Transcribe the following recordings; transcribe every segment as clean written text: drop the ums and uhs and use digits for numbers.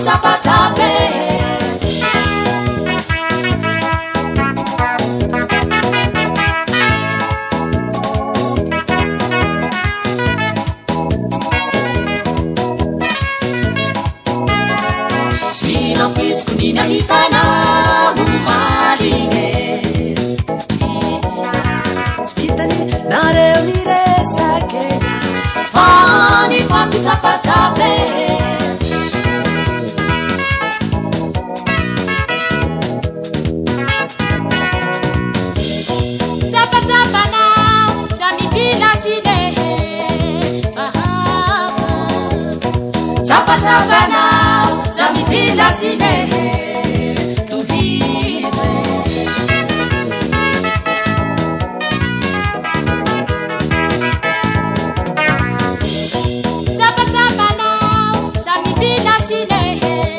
Tape Sina pisco nina hitana mumarine Svitani nareo niresake Fani fampi Tape Tapa now, Tami Pila Sine, to his way. Tapa now, Tami Pila Sine,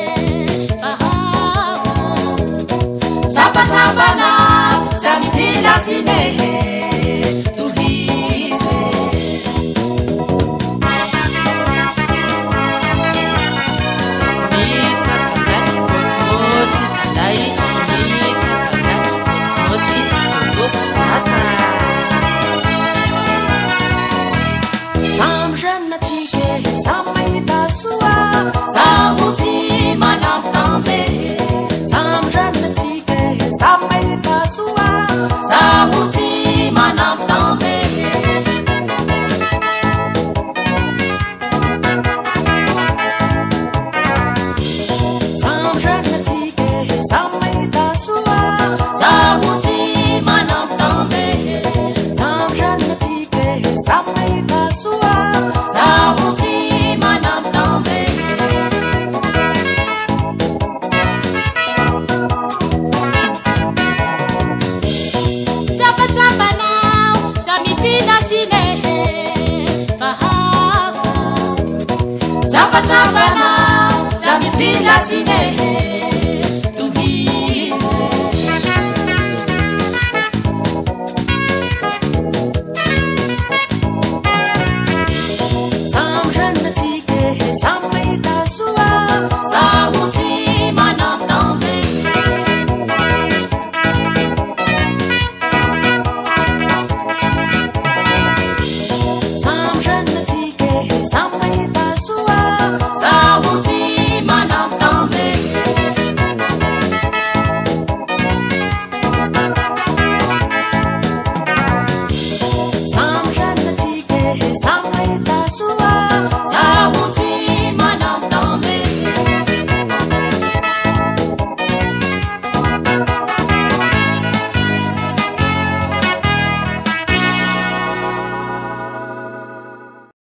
Tapa now, Tami Pila Sine, to his way. Tapa now, Tami Pila Sine.